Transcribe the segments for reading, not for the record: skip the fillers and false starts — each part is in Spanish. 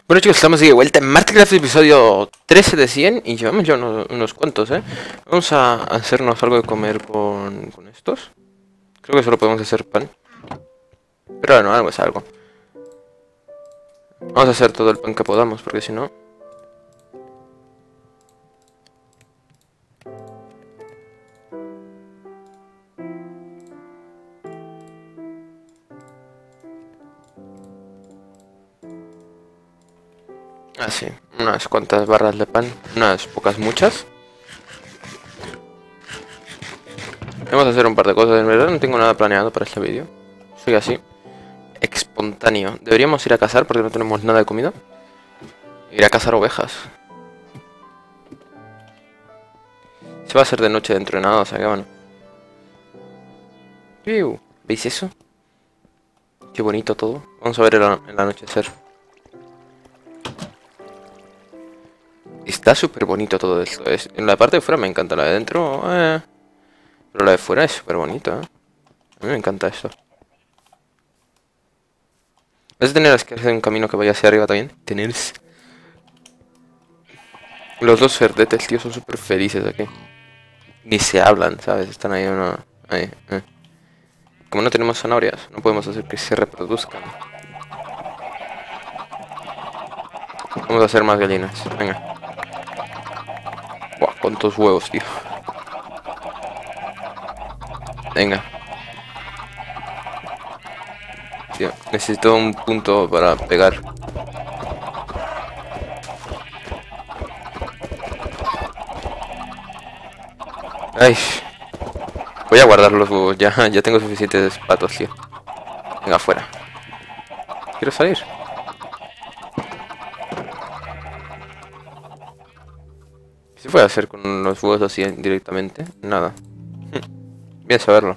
Bueno chicos, estamos de vuelta en Martecraft episodio 13 de 100 y llevamos ya unos cuantos, ¿eh? Vamos a hacernos algo de comer con estos. Creo que solo podemos hacer pan. Pero bueno, algo es algo. Vamos a hacer todo el pan que podamos, porque si no... Ah, sí, unas cuantas barras de pan, unas pocas muchas. Vamos a hacer un par de cosas, en verdad no tengo nada planeado para este vídeo. Soy así, espontáneo. Deberíamos ir a cazar porque no tenemos nada de comida. Ir a cazar ovejas. Se va a hacer de noche dentro de nada, o sea que bueno. ¿Veis eso? Qué bonito todo. Vamos a ver el anochecer. Está súper bonito todo esto. En la parte de fuera me encanta, la de dentro... Pero la de fuera es súper bonita, ¿eh? A mí me encanta esto. ¿Vas a tener que hacer un camino que vaya hacia arriba también? Tenéis... Los dos cerdetes, tío, son súper felices aquí. Ni se hablan, ¿sabes? Están ahí uno... Ahí, Como no tenemos zanahorias, no podemos hacer que se reproduzcan. Vamos a hacer más gallinas, venga. Buah, cuántos huevos, tío. Venga. Tío, necesito un punto para pegar. Ay. Voy a guardar los huevos, ya tengo suficientes patos, tío. Venga, afuera. Quiero salir. ¿Qué se puede hacer con los huevos así directamente? Nada. Bien saberlo.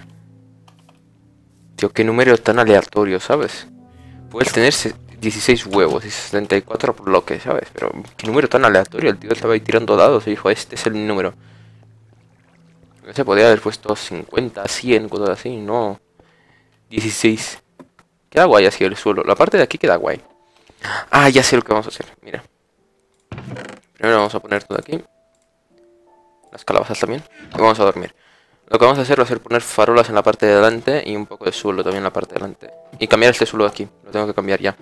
Tío, qué número tan aleatorio, ¿sabes? Puedes tener 16 huevos y 74 bloques, ¿sabes? Pero qué número tan aleatorio. El tío estaba ahí tirando dados y dijo, este es el número. No se podía haber puesto 50, 100, cosas así, no. 16. Queda guay así el suelo. La parte de aquí queda guay. Ah, ya sé lo que vamos a hacer, mira. Primero vamos a poner todo aquí. Las calabazas también. Y vamos a dormir. Lo que vamos a hacer va a ser poner farolas en la parte de delante y un poco de suelo también en la parte de delante. Y cambiar este suelo de aquí. Lo tengo que cambiar ya.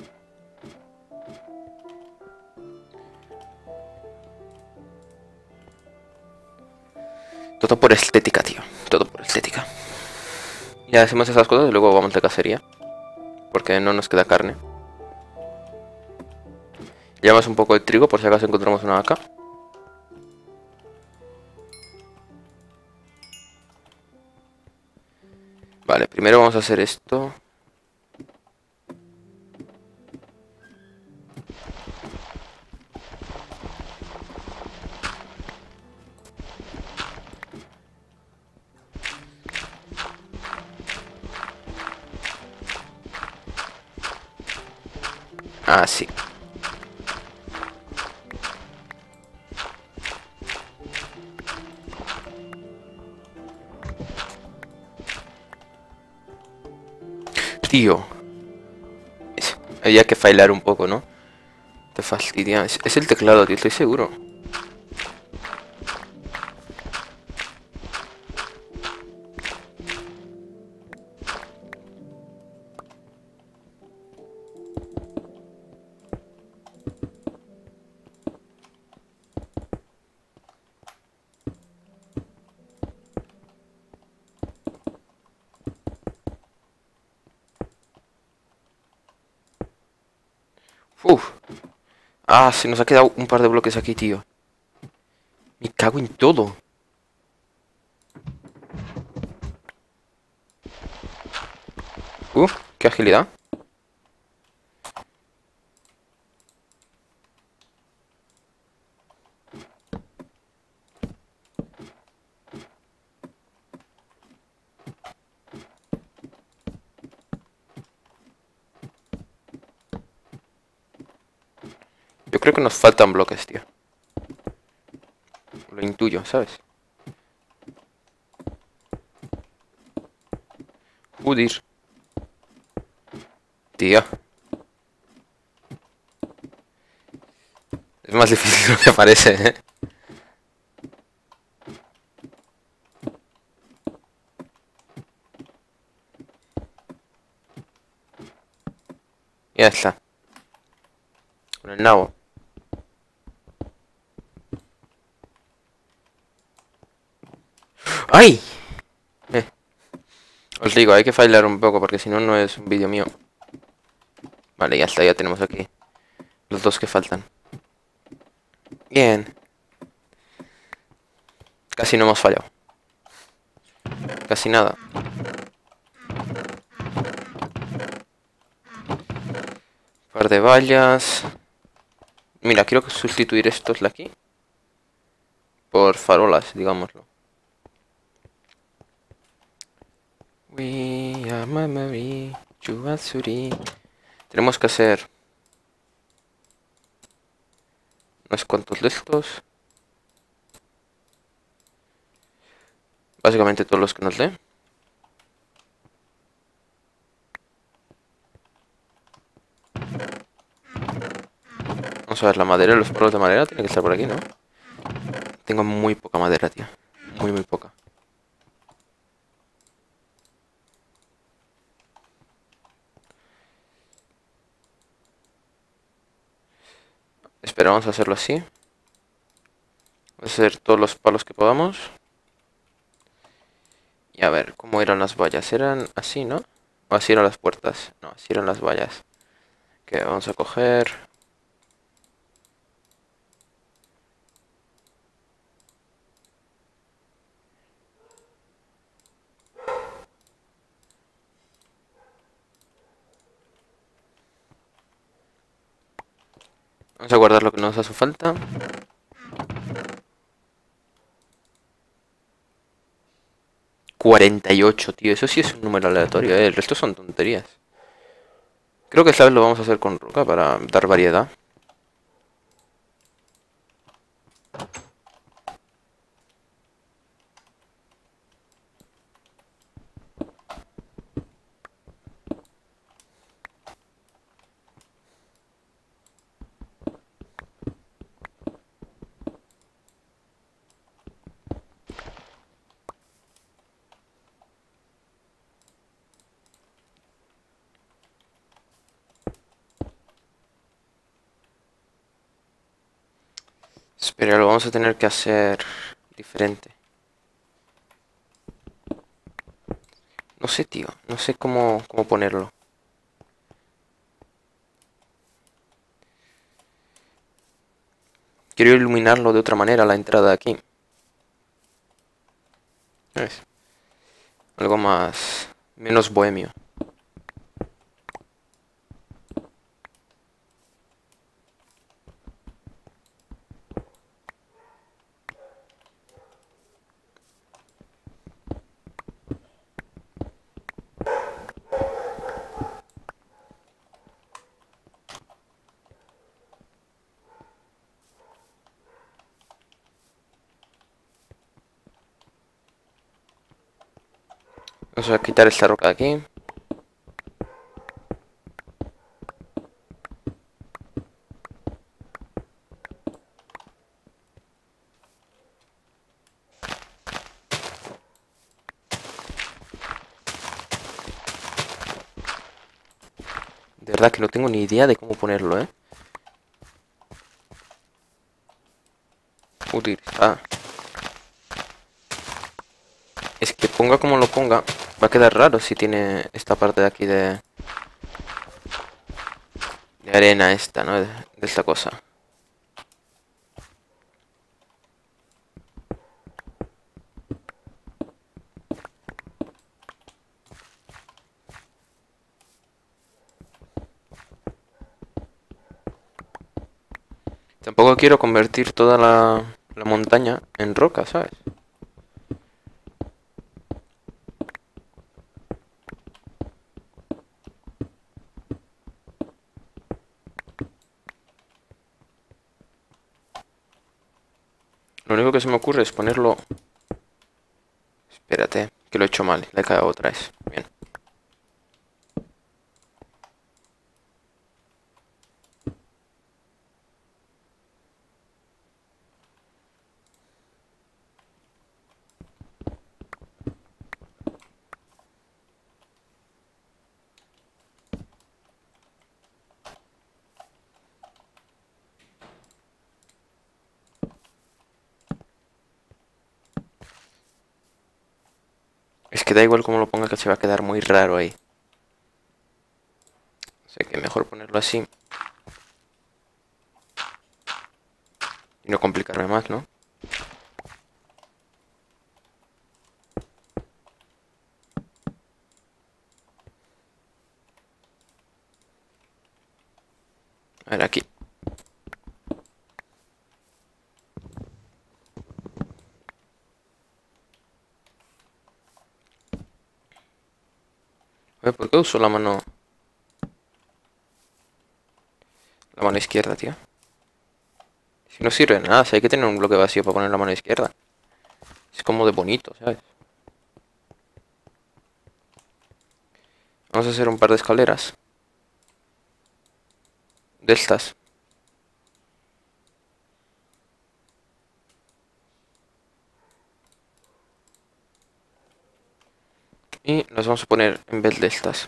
Todo por estética, tío. Todo por estética. Ya hacemos esas cosas y luego vamos de cacería. Porque no nos queda carne. Llevamos un poco de trigo por si acaso encontramos una vaca. Vale, primero vamos a hacer esto. Así. Tío. Había que failar un poco, ¿no? Te fastidia. Es el teclado, tío, estoy seguro. Uf. Ah, se nos ha quedado un par de bloques aquí, tío. Me cago en todo. Qué agilidad. Yo creo que nos faltan bloques, tío. Lo intuyo, ¿sabes? Joder. Tío. Es más difícil de lo que parece, ¿eh? Ya está. Con el nabo. ¡Ay! Eh, Os digo, hay que fallar un poco porque si no, no es un vídeo mío. Vale, ya está, ya tenemos aquí los dos que faltan. Bien. Casi no hemos fallado. Casi nada. Un par de vallas. Mira, quiero sustituir estos de aquí por farolas, digámoslo. We are Mamari, Chuatsuri. Tenemos que hacer unos cuantos de estos. Básicamente todos los que nos dé. Vamos a ver, la madera, los palos de madera tienen que estar por aquí, ¿no? Tengo muy poca madera, tío. Muy poca. Espera, vamos a hacerlo así. Vamos a hacer todos los palos que podamos. Y a ver, ¿cómo eran las vallas? Eran así, ¿no? O así eran las puertas. No, así eran las vallas. Que vamos a coger. Vamos a guardar lo que nos hace falta. ...48, tío. Eso sí es un número aleatorio, ¿eh? El resto son tonterías. Creo que esta vez lo vamos a hacer con roca para dar variedad. Espera, lo vamos a tener que hacer diferente. No sé, tío. No sé cómo ponerlo. Quiero iluminarlo de otra manera la entrada de aquí. ¿Ves? Algo más... menos bohemio. Vamos a quitar esta roca de aquí. De verdad que no tengo ni idea de cómo ponerlo, ¿eh? Utilizar. Es que ponga como lo ponga, va a quedar raro si tiene esta parte de aquí de arena esta, ¿no? De esta cosa. Tampoco quiero convertir toda la montaña en roca, ¿sabes? Lo único que se me ocurre es ponerlo... Espérate, que lo he hecho mal, le he cagado otra vez. Bien. que da igual como lo ponga que se va a quedar muy raro ahí. O sea que mejor ponerlo así. Y no complicarme más, ¿no? A ver, aquí. A ver, ¿por qué uso la mano? La mano izquierda, tío. Si no sirve de nada, si hay que tener un bloque vacío para poner la mano izquierda. Es como de bonito, ¿sabes? Vamos a hacer un par de escaleras. De estas. Y las vamos a poner en vez de estas.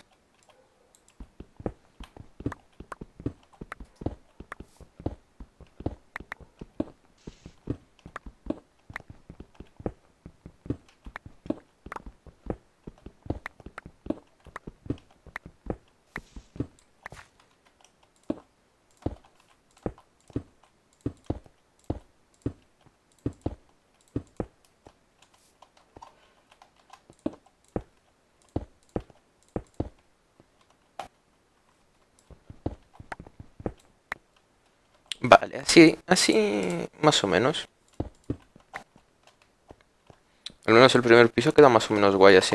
Vale, así más o menos. Al menos el primer piso queda más o menos guay así.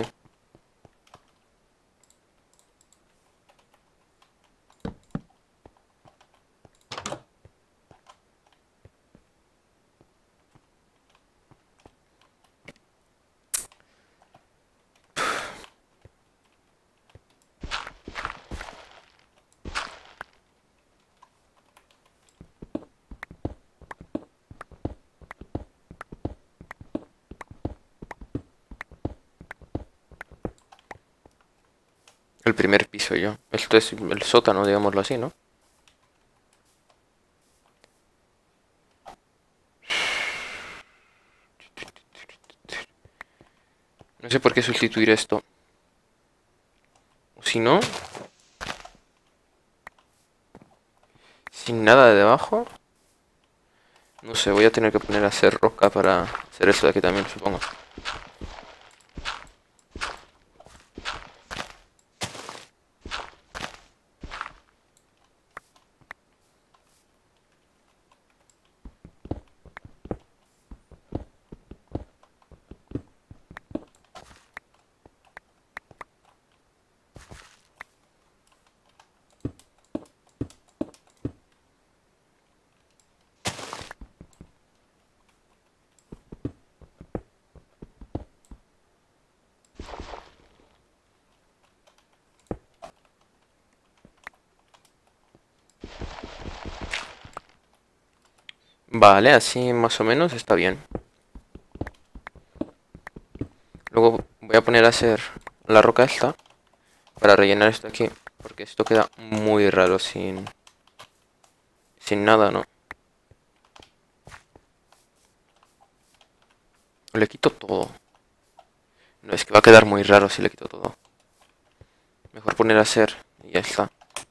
El primer piso yo. Esto es el sótano, digámoslo así, ¿no? No sé por qué sustituir esto. O si no, sin nada de debajo. No sé, voy a tener que poner a hacer roca para hacer eso de aquí también, supongo. Vale, así más o menos está bien. Luego voy a poner a hacer la roca esta para rellenar esto aquí, porque esto queda muy raro sin nada, ¿no? Le quito todo. No, es que va a quedar muy raro si le quito todo. Mejor poner a hacer y ya está.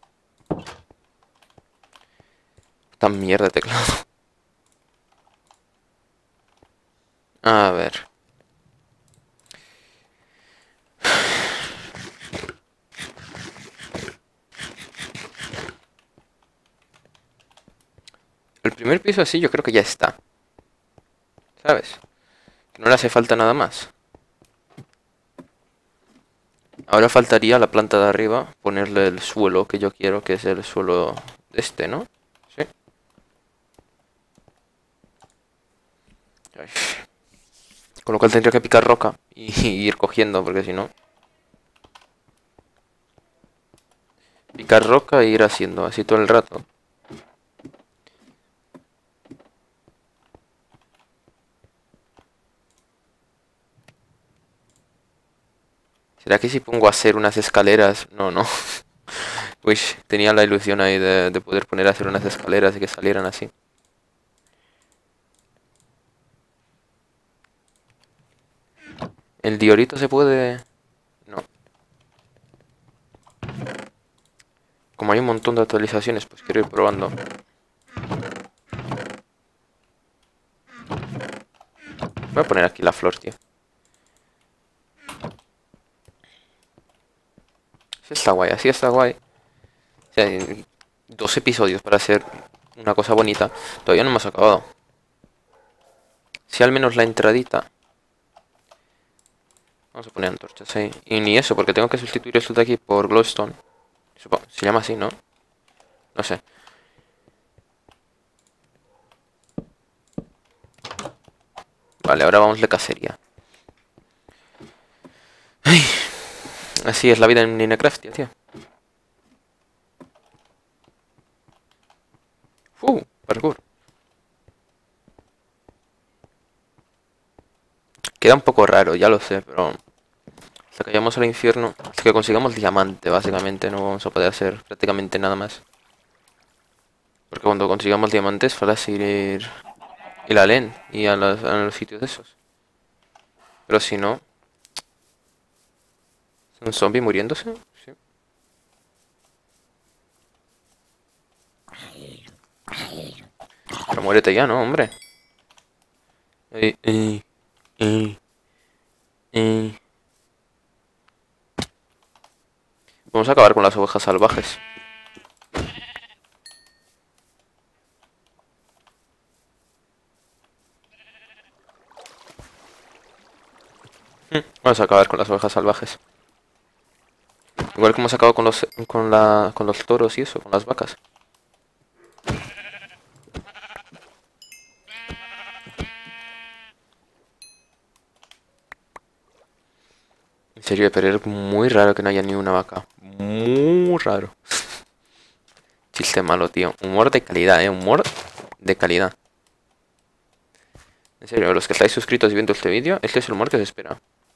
Esta mierda de teclado. A ver. El primer piso así yo creo que ya está. ¿Sabes? No le hace falta nada más. Ahora faltaría la planta de arriba ponerle el suelo que yo quiero, que es el suelo este, ¿no? Sí. Ay. Con lo cual tendría que picar roca y ir cogiendo, porque si no... Picar roca e ir haciendo así todo el rato. ¿Será que si pongo a hacer unas escaleras? No, no. Uy, tenía la ilusión ahí de poder poner a hacer unas escaleras y que salieran así. El diorito se puede... No. Como hay un montón de actualizaciones, pues quiero ir probando. Voy a poner aquí la flor, tío. Así está guay, así está guay. O sea, 2 episodios para hacer una cosa bonita. Todavía no hemos acabado. Si al menos la entradita. Vamos a poner antorchas ahí. Y ni eso, porque tengo que sustituir esto de aquí por glowstone. Se llama así, ¿no? No sé. Vale, ahora vamos de cacería. Ay, así es la vida en Minecraft, tío. Parkour. Queda un poco raro, ya lo sé, pero... Hasta que vayamos al infierno, hasta que consigamos diamante, básicamente, no vamos a poder hacer prácticamente nada más. Porque cuando consigamos diamantes, falta ir a LEN y a los sitios de esos. Pero si no... ¿Es un zombie muriéndose? Sí. Pero muérete ya, ¿no, hombre? Ey, ey, ey, ey. Vamos a acabar con las ovejas salvajes. Vamos a acabar con las ovejas salvajes. Igual que hemos acabado con los toros y eso, con las vacas. En serio, pero es muy raro que no haya ni una vaca. Muy raro. Chiste malo, tío. Humor de calidad, humor de calidad. En serio, los que estáis suscritos y viendo este vídeo, este es el humor que se espera.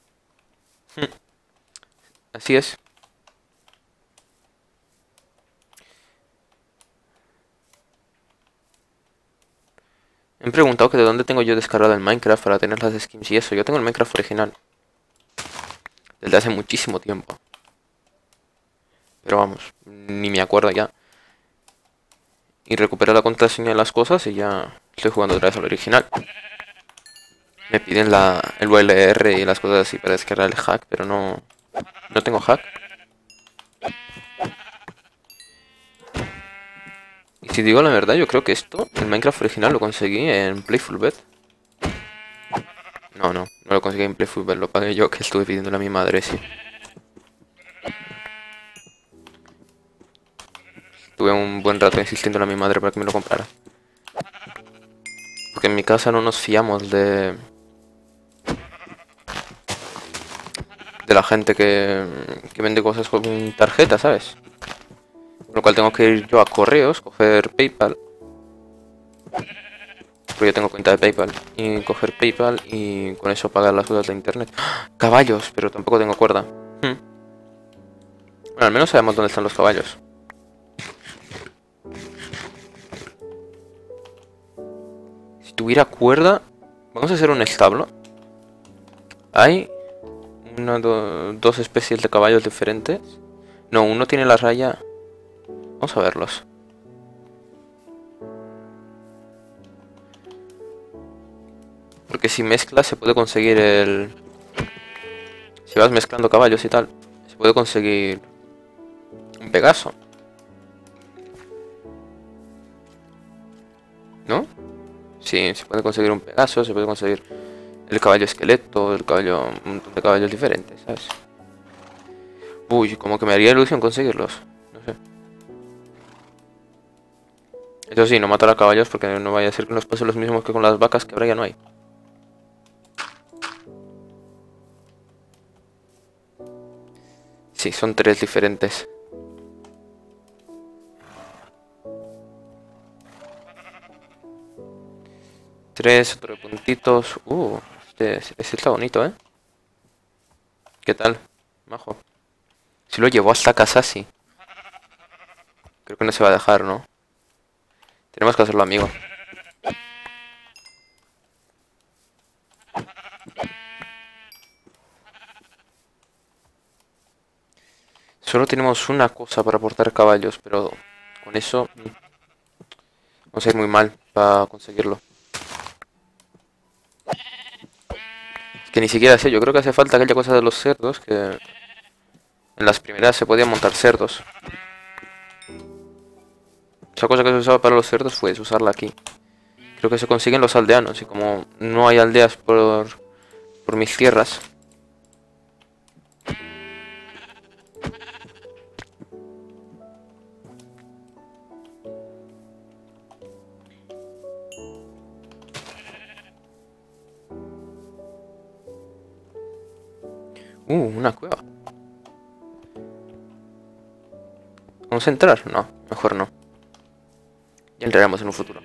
Así es. Me han preguntado que de dónde tengo yo descargado el Minecraft para tener las skins y eso. Yo tengo el Minecraft original. Desde hace muchísimo tiempo. Pero vamos, ni me acuerdo ya. Y recuperé la contraseña de las cosas y ya estoy jugando otra vez al original. Me piden el VLR y las cosas así para descargar el hack, pero no tengo hack. Y si digo la verdad, yo creo que esto, el Minecraft original, lo conseguí en Playful. No lo conseguí en Playful, lo pagué yo, que estuve pidiéndole a mi madre, sí. Tuve un buen rato insistiéndole a mi madre para que me lo comprara. Porque en mi casa no nos fiamos de la gente que vende cosas con tarjeta, ¿sabes? Por lo cual tengo que ir yo a correos, coger PayPal. Porque yo tengo cuenta de PayPal. Y coger PayPal y con eso pagar las cosas de internet. ¡Ah! Caballos, pero tampoco tengo cuerda. Bueno, al menos sabemos dónde están los caballos. Si tuviera cuerda... Vamos a hacer un establo. Hay dos especies de caballos diferentes. No, uno tiene la raya... Vamos a verlos. Porque si mezclas se puede conseguir el... Si vas mezclando caballos y tal, se puede conseguir un Pegaso. ¿No? Sí, se puede conseguir un Pegaso, se puede conseguir el caballo esqueleto, un montón de caballos diferentes, ¿sabes? Uy, como que me haría ilusión conseguirlos. No sé. Eso sí, no matar a caballos porque no vaya a ser que nos pase los mismos que con las vacas, que ahora ya no hay. Sí, son 3 diferentes. Tres, otro de puntitos. Este está bonito, ¿eh? ¿Qué tal? Majo. Si lo llevó hasta casa, sí. Creo que no se va a dejar, ¿no? Tenemos que hacerlo, amigo. Solo tenemos una cosa para portar caballos, pero con eso vamos a ir muy mal para conseguirlo. Es que ni siquiera sé, yo creo que hace falta aquella cosa de los cerdos, que en las primeras se podían montar cerdos. Esa cosa que se usaba para los cerdos puedes usarla aquí. Creo que se consiguen los aldeanos, y como no hay aldeas por mis tierras. Una cueva. ¿Vamos a entrar? No, mejor no. Ya entraremos en un futuro.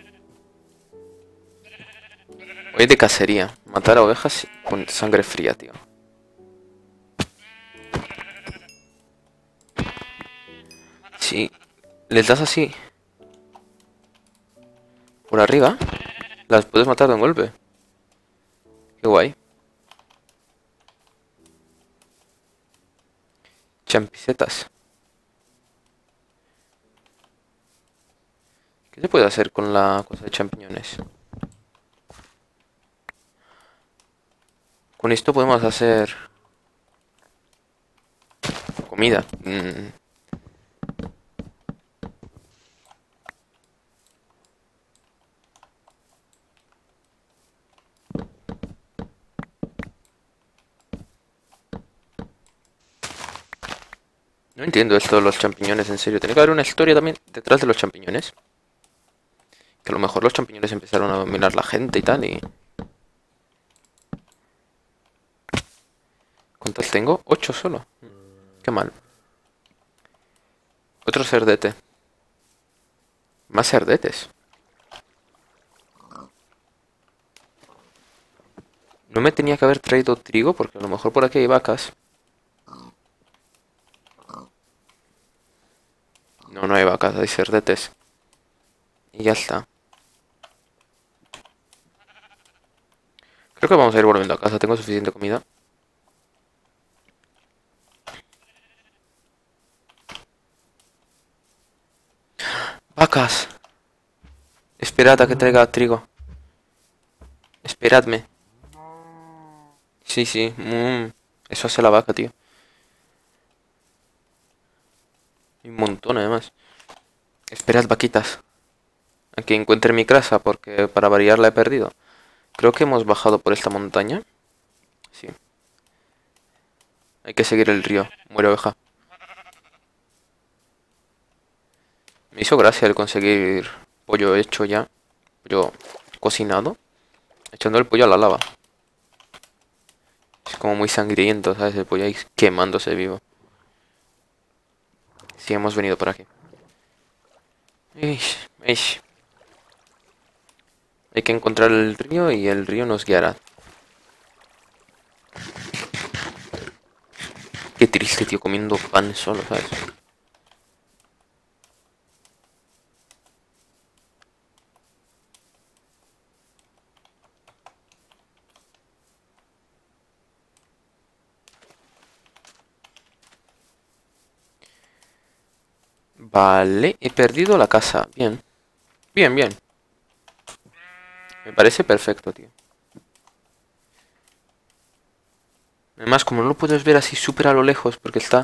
Hoy de cacería. Matar a ovejas con sangre fría, tío. Si les das así por arriba, las puedes matar de un golpe. Qué guay. Champicetas. ¿Qué se puede hacer con la cosa de champiñones? Con esto podemos hacer comida. No entiendo esto de los champiñones, en serio. Tiene que haber una historia también detrás de los champiñones. Que a lo mejor los champiñones empezaron a dominar la gente y tal, y... ¿Cuántos tengo? 8 solo. Qué mal. Otro cerdete. Más cerdetes. No me tenía que haber traído trigo porque a lo mejor por aquí hay vacas. No, no hay vacas, hay cerdetes. Y ya está. Creo que vamos a ir volviendo a casa, tengo suficiente comida. ¡Vacas! Esperad a que traiga trigo. Esperadme. Sí, sí. Eso hace la vaca, tío. Y un montón, además. Esperad, vaquitas. A que encuentre mi casa, porque para variar la he perdido. Creo que hemos bajado por esta montaña. Sí. Hay que seguir el río. Muere oveja. Me hizo gracia el conseguir pollo hecho ya. Pollo cocinado. Echando el pollo a la lava. Es como muy sangriento, ¿sabes? El pollo ahí quemándose vivo. Sí, hemos venido por aquí. Ish, ish. Hay que encontrar el río y el río nos guiará. Qué triste, tío, comiendo pan solo, ¿sabes? Vale, he perdido la casa. Bien. Bien, bien. Me parece perfecto, tío. Además, como no lo puedes ver así súper a lo lejos, porque está...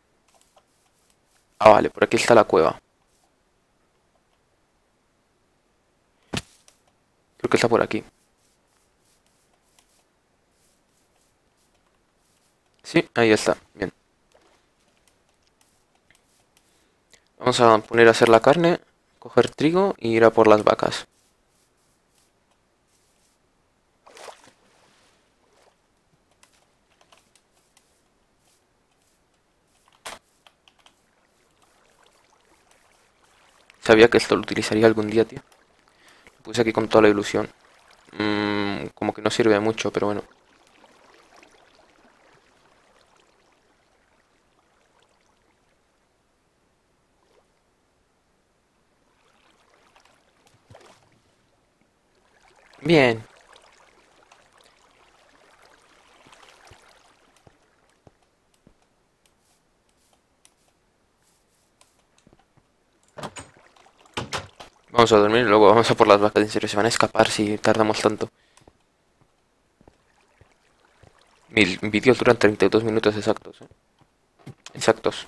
Ah, vale, por aquí está la cueva. Creo que está por aquí. Sí, ahí está. Bien. Vamos a poner a hacer la carne, coger trigo y ir a por las vacas. Sabía que esto lo utilizaría algún día, tío. Lo puse aquí con toda la ilusión. Como que no sirve de mucho, pero bueno. Bien. Vamos a dormir y luego vamos a por las vacas. En serio, se van a escapar si tardamos tanto. Mis vídeos duran 32 minutos exactos, ¿eh? Exactos.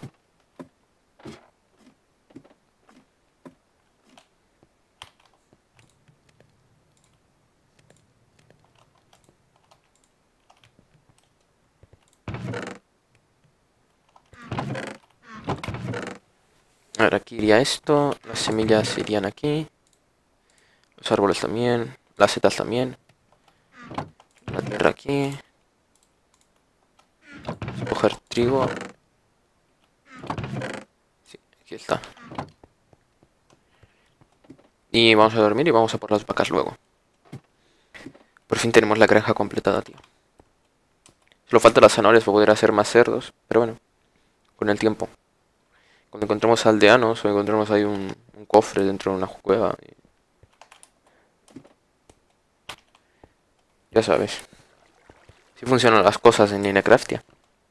A ver, aquí iría esto. Las semillas irían aquí. Los árboles también. Las setas también. La tierra aquí. Coger trigo. Sí, aquí está. Y vamos a dormir y vamos a por las vacas luego. Por fin tenemos la granja completada, tío. Solo falta las zanahorias para poder hacer más cerdos. Pero bueno, con el tiempo. Cuando encontremos aldeanos o encontremos ahí un cofre dentro de una cueva. Ya sabes. Si funcionan las cosas en Minecraft.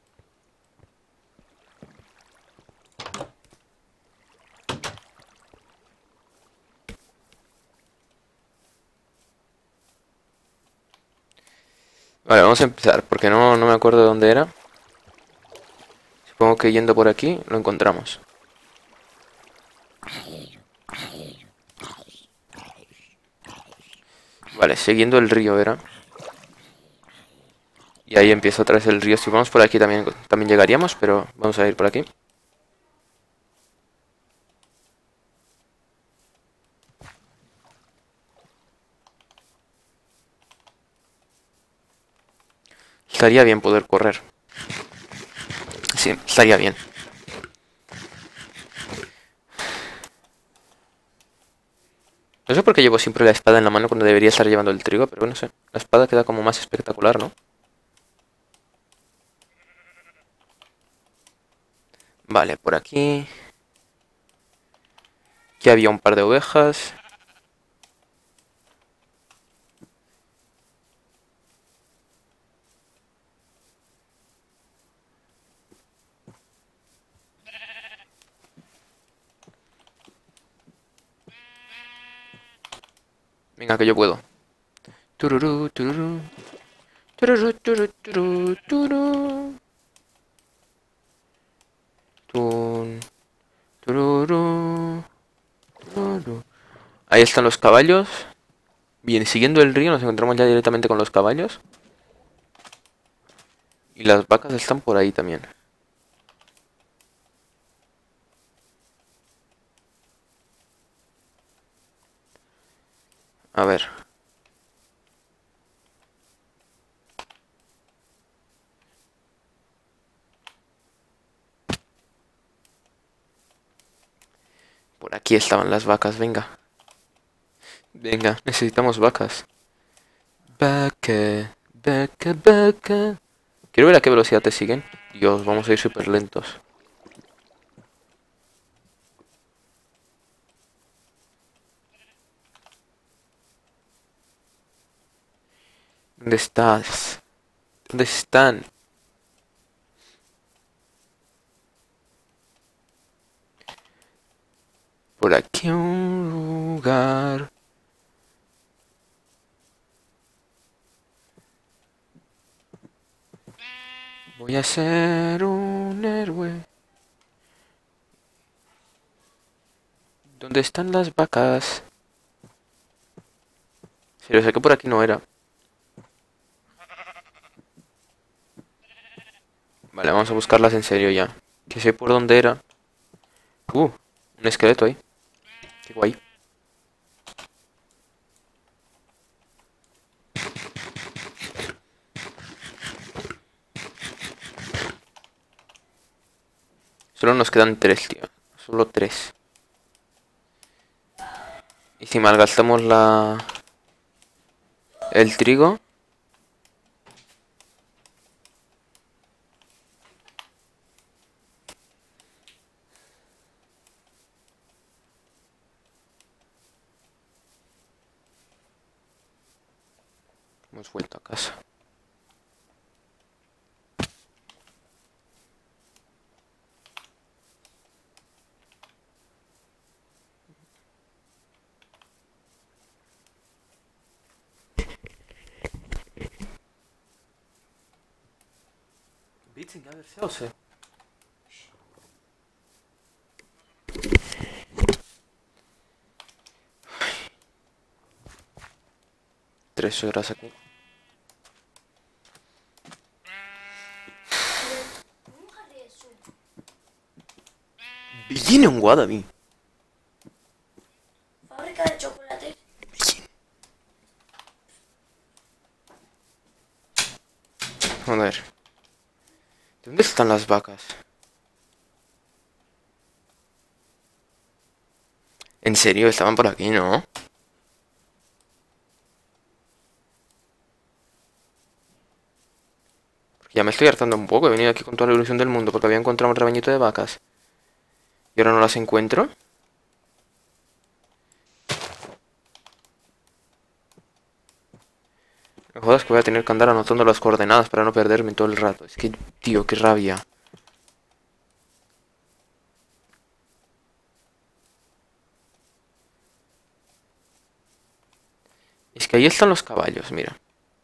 Vale, vamos a empezar, porque no me acuerdo de dónde era. Supongo que yendo por aquí lo encontramos. Vale, siguiendo el río era. Y ahí empieza otra vez el río. Si vamos por aquí también llegaríamos, pero vamos a ir por aquí. Estaría bien poder correr. Sí, estaría bien. No sé por qué llevo siempre la espada en la mano cuando debería estar llevando el trigo, pero bueno, no sé. La espada queda como más espectacular, ¿no? Vale, por aquí. Aquí había un par de ovejas. Venga, que yo puedo. Tururú, tururú. Tururú, tururú, tururú, tururú. Tun, tururú, tururú. Ahí están los caballos. Bien, siguiendo el río nos encontramos ya directamente con los caballos. Y las vacas están por ahí también. A ver. Por aquí estaban las vacas, venga. Venga, necesitamos vacas. Vaca, vaca, vaca. Quiero ver a qué velocidad te siguen. Dios, vamos a ir súper lentos. ¿Dónde estás? ¿Dónde están? Por aquí un lugar. Voy a ser un héroe. ¿Dónde están las vacas? Si lo sé que por aquí no era. Vale, vamos a buscarlas en serio ya. Que sé por dónde era. Un esqueleto ahí. Qué guay. Solo nos quedan tres, tío. Solo tres. Y si malgastamos el trigo. Hemos vuelto a casa. Witzing, a ver, se sé. 3 horas aquí. Viene un Wadabi. Fábrica de chocolates. Joder. ¿Dónde están las vacas? ¿En serio? Estaban por aquí, ¿no? Porque ya me estoy hartando un poco. He venido aquí con toda la ilusión del mundo porque había encontrado un rebañito de vacas. Y ahora no las encuentro. No jodas que voy a tener que andar anotando las coordenadas para no perderme todo el rato. Es que, tío, qué rabia. Es que ahí están los caballos, mira.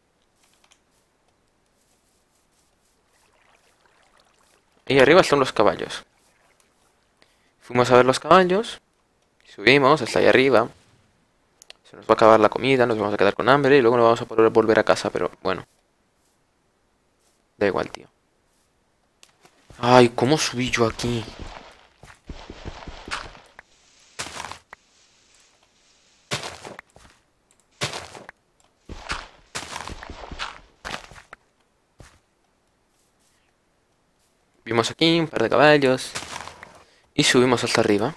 Ahí arriba están los caballos. Fuimos a ver los caballos. Subimos hasta ahí arriba. Se nos va a acabar la comida, nos vamos a quedar con hambre y luego no vamos a poder volver a casa, pero bueno. Da igual, tío. Ay, ¿cómo subí yo aquí? Vimos aquí un par de caballos. Y subimos hasta arriba.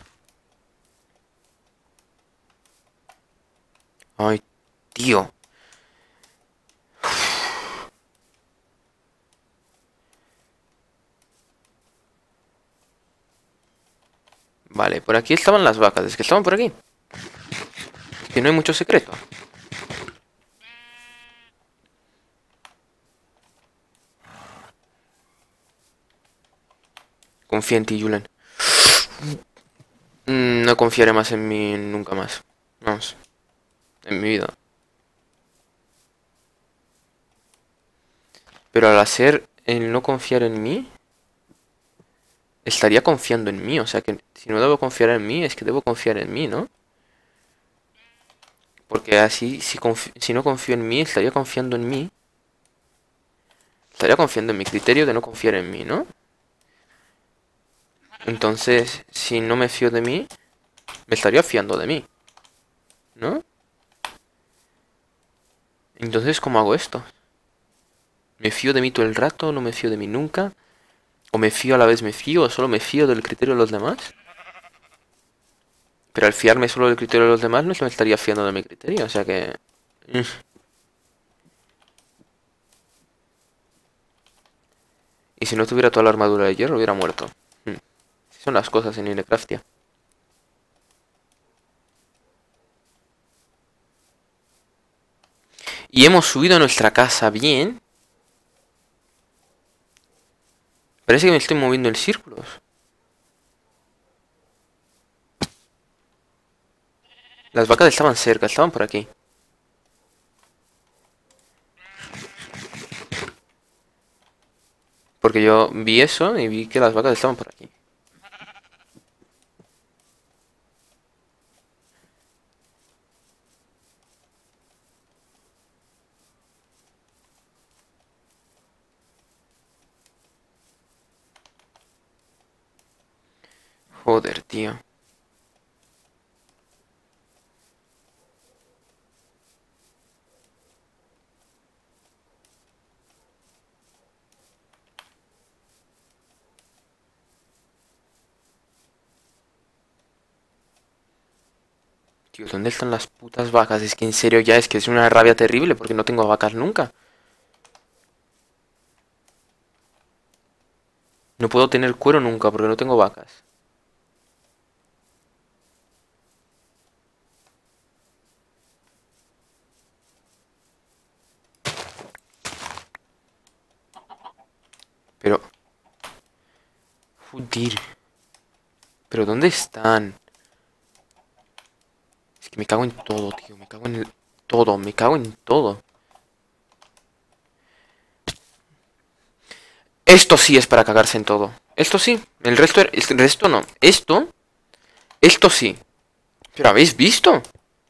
Ay, tío. Vale, por aquí estaban las vacas. Es que estaban por aquí. Es que no hay mucho secreto. Confía en ti, Julen. No confiaré más en mí nunca más. Vamos, en mi vida. Pero al hacer el no confiar en mí, estaría confiando en mí. O sea que si no debo confiar en mí, es que debo confiar en mí, ¿no? Porque así, si no confío en mí, estaría confiando en mí. Estaría confiando en mi criterio de no confiar en mí, ¿no? Entonces, si no me fío de mí, me estaría fiando de mí, ¿no? Entonces, ¿cómo hago esto? ¿Me fío de mí todo el rato? ¿No me fío de mí nunca? ¿O me fío a la vez me fío? ¿O solo me fío del criterio de los demás? Pero al fiarme solo del criterio de los demás, no me estaría fiando de mi criterio, o sea que... Y si no tuviera toda la armadura de hierro, hubiera muerto. Así son las cosas en Minecraftia. Y hemos subido a nuestra casa bien. Parece que me estoy moviendo en círculos. Las vacas estaban cerca, estaban por aquí. Porque yo vi eso y vi que las vacas estaban por aquí. Joder, tío. Tío, ¿dónde están las putas vacas? Es que en serio ya es que es una rabia terrible porque no tengo vacas nunca. No puedo tener cuero nunca porque no tengo vacas. Pero... Joder. ¿Pero dónde están? Es que me cago en todo, tío. Me cago en todo. Me cago en todo. Esto sí es para cagarse en todo. Esto sí. El resto no. Esto sí. ¿Pero habéis visto?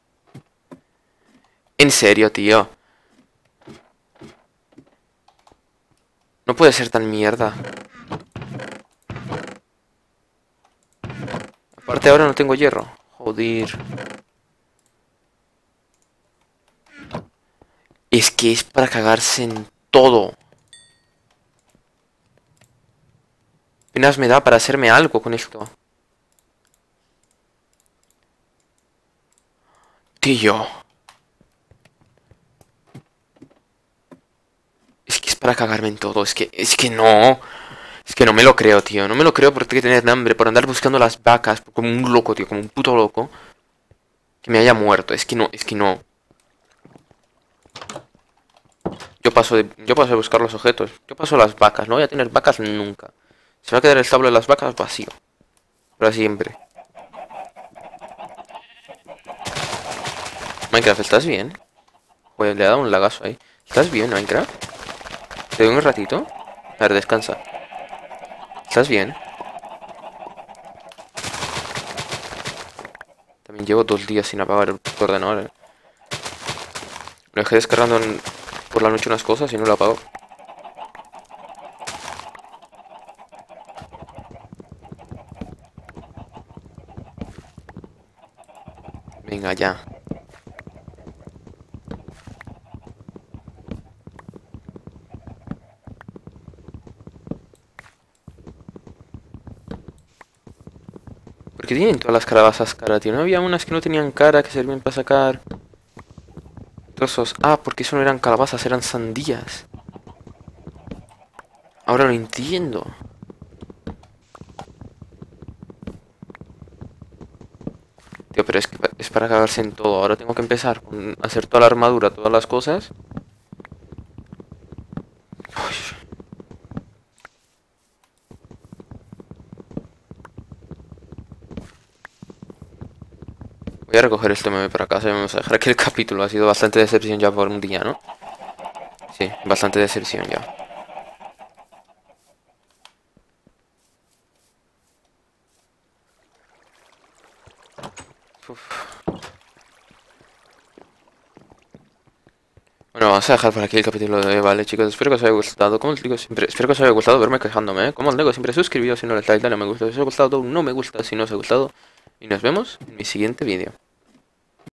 En serio, tío. No puede ser tan mierda. Aparte ahora no tengo hierro. Joder. Es que es para cagarse en todo. Apenas me da para hacerme algo con esto. Tío. Es que es para cagarme en todo. Es que no. Es que no me lo creo, tío. No me lo creo por tener hambre, por andar buscando las vacas. Como un loco, tío. Como un puto loco. Que me haya muerto. Es que no, es que no. Yo paso de buscar los objetos. Yo paso las vacas. No voy a tener vacas nunca. Se va a quedar el establo de las vacas vacío. Para siempre. Minecraft, ¿estás bien? Pues le ha dado un lagazo ahí. ¿Estás bien, Minecraft? ¿Te doy un ratito? A ver, descansa. ¿Estás bien? También llevo 2 días sin apagar el ordenador. Lo dejé descargando por la noche unas cosas y no lo apago. Venga, ya. ¿Por qué tienen todas las calabazas cara, tío? ¿No había unas que no tenían cara que servían para sacar trozos? Ah, porque eso no eran calabazas, eran sandías. Ahora lo entiendo. Tío, pero es que es para cagarse en todo. Ahora tengo que empezar con hacer toda la armadura, todas las cosas. Uy. Voy a recoger este meme para casa y vamos a dejar aquí el capítulo. Ha sido bastante decepción ya por un día, ¿no? Sí, bastante decepción ya. Uf. Bueno, vamos a dejar por aquí el capítulo de hoy, vale, chicos. Espero que os haya gustado. Como os digo siempre, espero que os haya gustado verme quejándome, ¿eh? Como os digo siempre, suscribíos si no les dais, dale a me gusta si os ha gustado, no me gusta si no os ha gustado. Y nos vemos en mi siguiente vídeo.